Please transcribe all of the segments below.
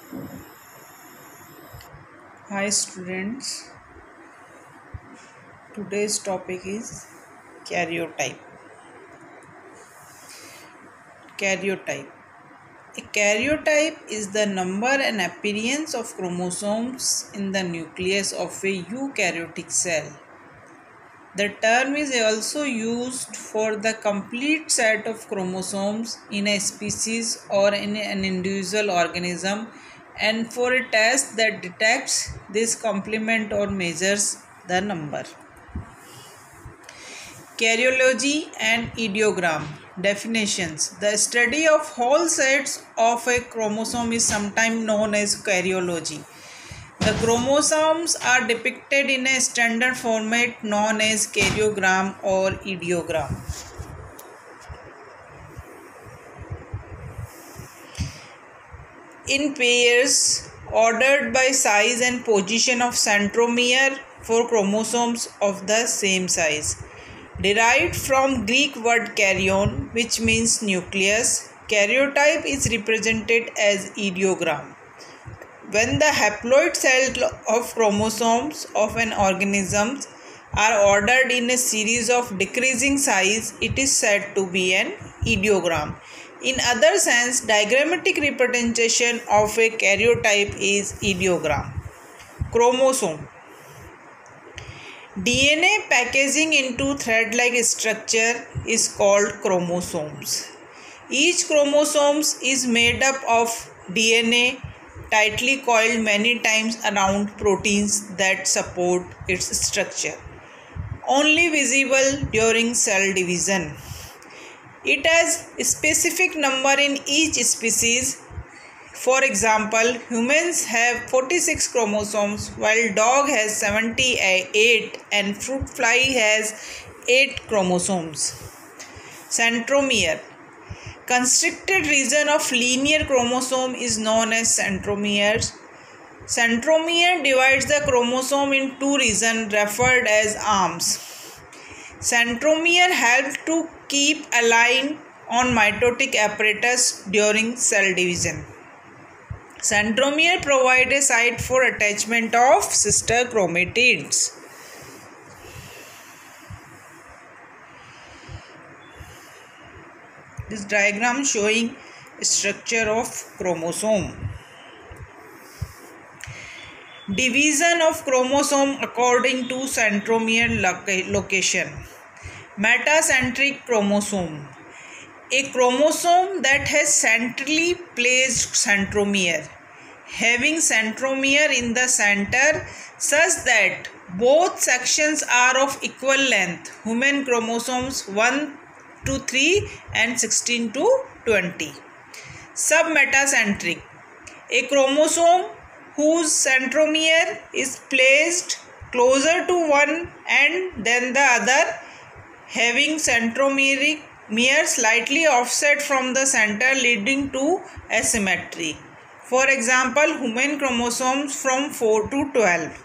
Hi students, today's topic is karyotype. Karyotype. A karyotype is the number and appearance of chromosomes in the nucleus of a eukaryotic cell. The term is also used for the complete set of chromosomes in a species or in an individual organism and for a test that detects this complement or measures the number. Karyology and ideogram. Definitions. The study of whole sets of a chromosome is sometimes known as karyology. The chromosomes are depicted in a standard format known as karyogram or ideogram. In pairs ordered by size and position of centromere for chromosomes of the same size. Derived from Greek word karyon, which means nucleus, karyotype is represented as ideogram. When the haploid cell of chromosomes of an organism are ordered in a series of decreasing size, it is said to be an ideogram. In other sense, diagrammatic representation of a karyotype is ideogram. Chromosome. DNA packaging into thread-like structure is called chromosomes. Each chromosome is made up of DNA tightly coiled many times around proteins that support its structure, only visible during cell division. It has a specific number in each species. For example, humans have 46 chromosomes while dog has 78 and fruit fly has 8 chromosomes. Centromere. Constricted region of linear chromosome is known as centromeres. Centromere divides the chromosome in two regions referred as arms. Centromere help to keep aligned on mitotic apparatus during cell division. Centromere provide a site for attachment of sister chromatids. This diagram showing structure of chromosome. Division of chromosome according to centromere location. Metacentric chromosome. A chromosome that has centrally placed centromere, having centromere in the center such that both sections are of equal length. Human chromosomes 1 to 3 and 16 to 20. Submetacentric. A chromosome whose centromere is placed closer to one end than the other, having centromere slightly offset from the center, leading to asymmetry. For example, human chromosomes from 4 to 12.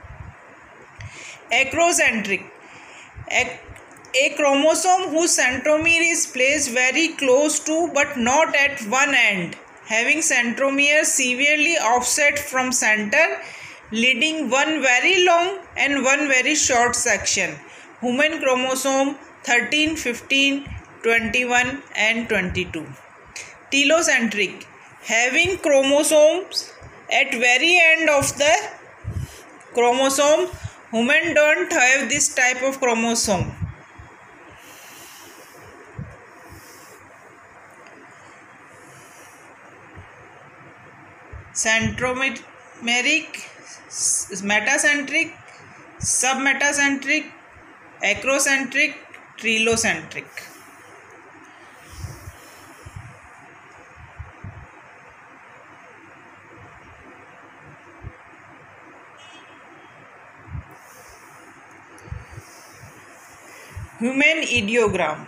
Acrocentric. A chromosome whose centromere is placed very close to but not at one end, having centromere severely offset from center, leading one very long and one very short section. Human chromosome 13, 15, 21 and 22. Telocentric. Having chromosomes at very end of the chromosome. Women don't have this type of chromosome. Centromeric, metacentric, submetacentric, acrocentric, telocentric. Human ideogram.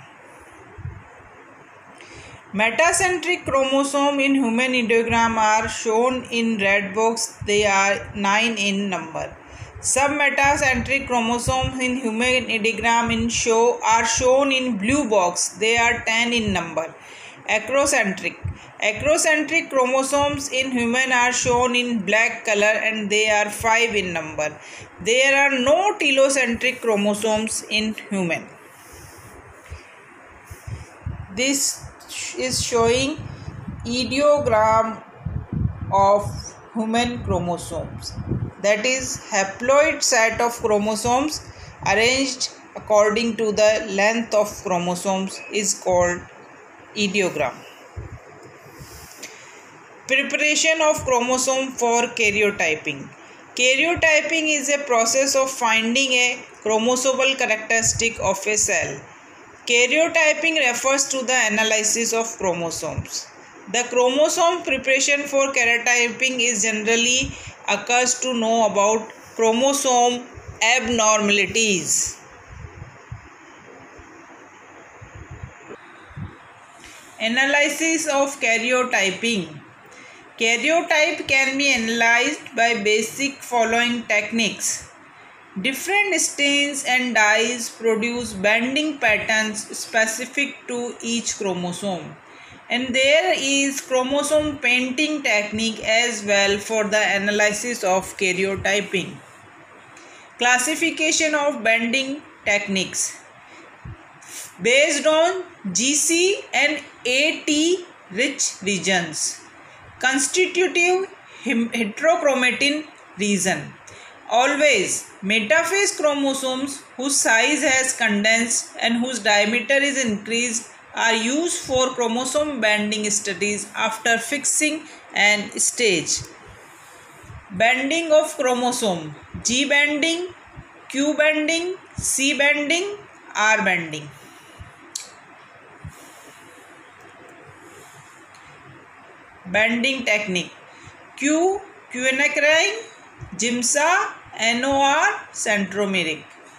Metacentric chromosome in human ideogram are shown in red box. They are 9 in number. Submetacentric chromosomes in human ideogram are shown in blue box. They are 10 in number. Acrocentric. Acrocentric chromosomes in human are shown in black color and they are 5 in number. There are no telocentric chromosomes in human. This is showing ideogram of human chromosomes. That is haploid set of chromosomes arranged according to the length of chromosomes is called ideogram. Preparation of chromosome for karyotyping. Karyotyping is a process of finding a chromosomal characteristic of a cell. Karyotyping refers to the analysis of chromosomes. The chromosome preparation for karyotyping is generally occurs to know about chromosome abnormalities. Analysis of karyotyping. Karyotype can be analyzed by basic following techniques. Different stains and dyes produce bending patterns specific to each chromosome. And there is chromosome painting technique as well for the analysis of karyotyping. Classification of bending techniques. Based on GC and AT rich regions. Constitutive heterochromatin region. Always, metaphase chromosomes whose size has condensed and whose diameter is increased are used for chromosome bending studies after fixing an stage. Bending of chromosome. G bending, Q bending, C bending, R bending. Bending technique. Q, quinacrine, Giemsa, NOR, centromeric.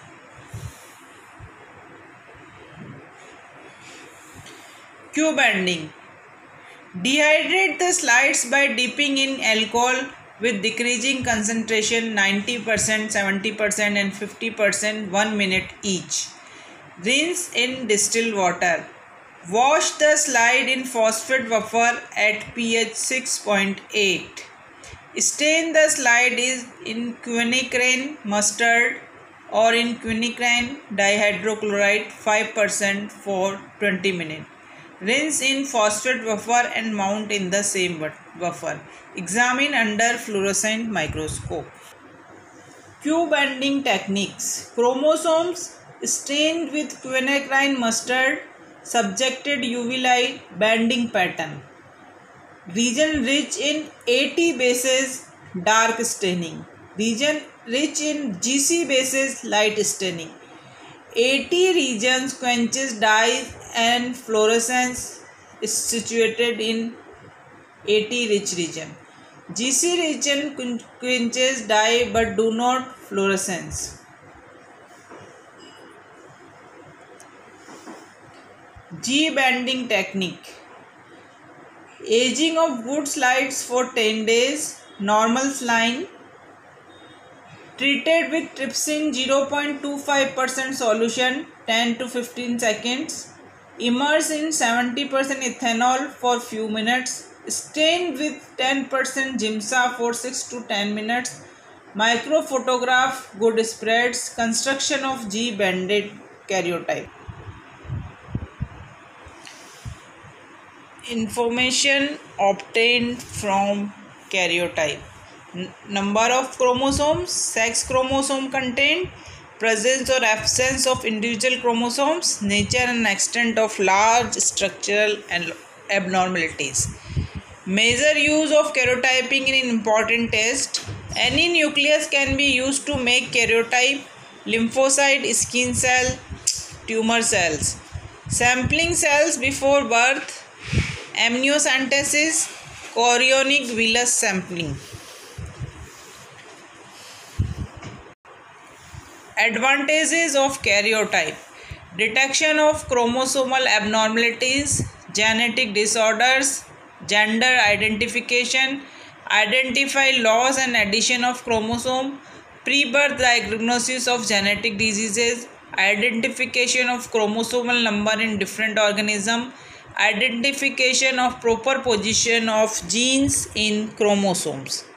Q bending. Dehydrate the slides by dipping in alcohol with decreasing concentration 90%, 70% and 50% 1 minute each. Rinse in distilled water. Wash the slide in phosphate buffer at pH 6.8. Stain the slide in quinacrine mustard or in quinacrine dihydrochloride 5% for 20 minutes. Rinse in phosphate buffer and mount in the same buffer. Examine under fluorescent microscope. Q bending techniques. Chromosomes stained with quinacrine mustard subjected UV light bending pattern. Region rich in AT bases dark staining. Region rich in GC bases light staining. AT regions quenches dye and fluorescence is situated in AT rich region. GC region quenches dye but do not fluorescence. G bending technique. Aging of good slides for 10 days. Normal slime. Treated with trypsin 0.25% solution 10 to 15 seconds. Immerse in 70% ethanol for few minutes. Stain with 10% Giemsa for 6 to 10 minutes. Microphotograph good spreads. Construction of G bended karyotype. Information obtained from karyotype. Number of chromosomes, sex chromosome content, presence or absence of individual chromosomes, nature and extent of large structural and abnormalities. Major use of karyotyping in important test. Any nucleus can be used to make karyotype, lymphocyte, skin cell, tumor cells. Sampling cells before birth, amniocentesis, chorionic villus sampling. Advantages of karyotype. Detection of chromosomal abnormalities, genetic disorders, gender identification, identify loss and addition of chromosome, pre-birth diagnosis of genetic diseases, identification of chromosomal number in different organisms, Identification of proper position of genes in chromosomes.